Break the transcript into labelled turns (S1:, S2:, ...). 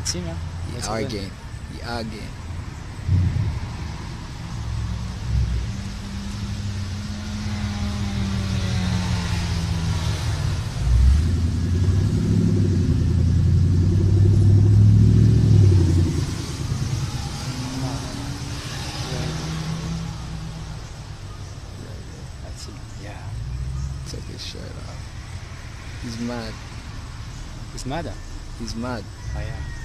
S1: team, yeah. Let's
S2: Our
S1: win.
S2: game. Our game.
S1: Let's see. Yeah.
S2: Take his shirt off. He's mad.
S1: He's mad.
S2: He's mad.
S1: Oh yeah.